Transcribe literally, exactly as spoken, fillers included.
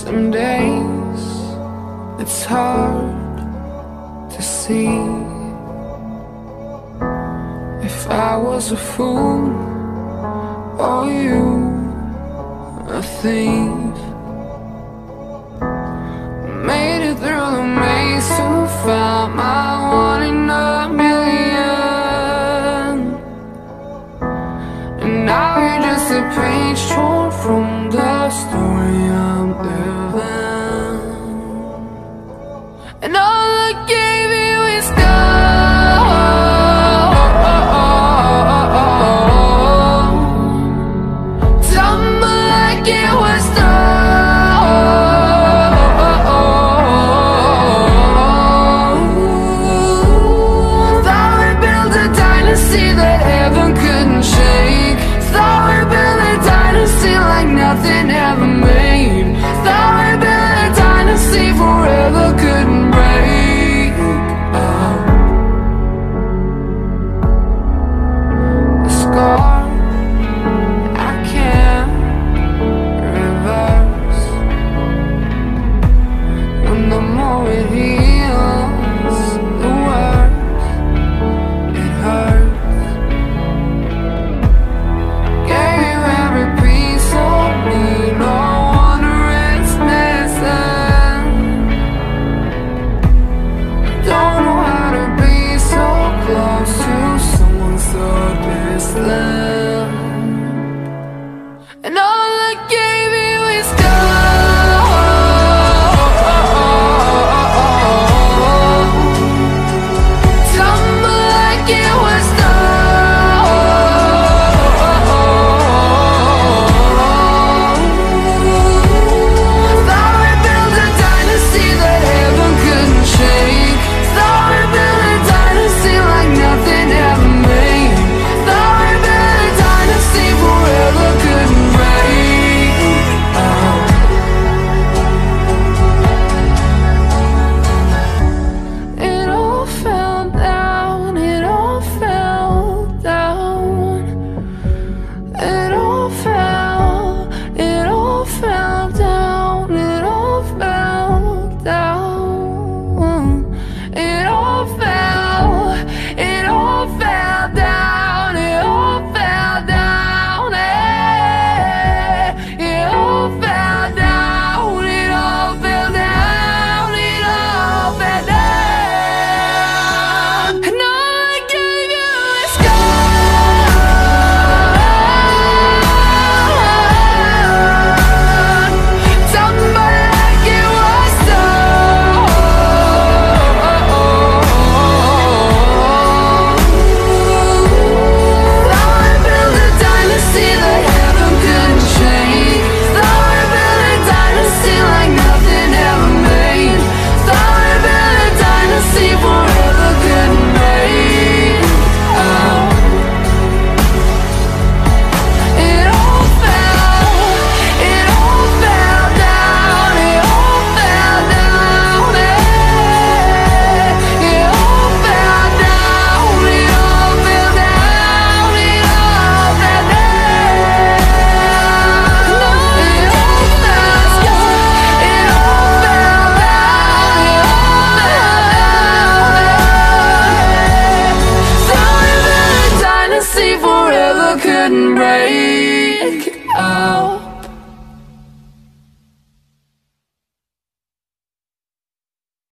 Some days it's hard to see. If I was a fool or you a thief, made it through the maze to find my one in a million. And now you're just a page torn from the story I'm living. And all I gave you is gold. Tumble like it was done. Thought we built a dynasty that heaven couldn't shake. Thought we built a dynasty like nothing ever made. Thought we built a dynasty forever couldn't break. Oh. The scar I can't reverse. When the more it heals, the worse it hurts. Gave you every piece of me, no wonder it's missing. Don't know how to be so close to someone so distant. And all I gave you is gold. Tumble like it was done. Thought we built a dynasty that heaven couldn't shake. Thought we built a dynasty like nothing ever made. Thought we built a dynasty forever couldn't break. Oh. It all fell down, it all fell down. It all fell, it all fell down, it all fell down. It all fell, it all fell down, it all fell down, eh. It all fell down, it all fell down, it all fell down. And all I gave you is gold. Tumble like it was done. Thought we built a dynasty that heaven couldn't shake. Thought we built a dynasty like nothing ever made. Thought we built a dynasty forever couldn't break. Oh. It all fell, it all fell down, it all fell down, eh. It all fell down, it all fell down, it all fell down. It all fell, it all fell down, it all fell down. Thought we built a dynasty forever couldn't break.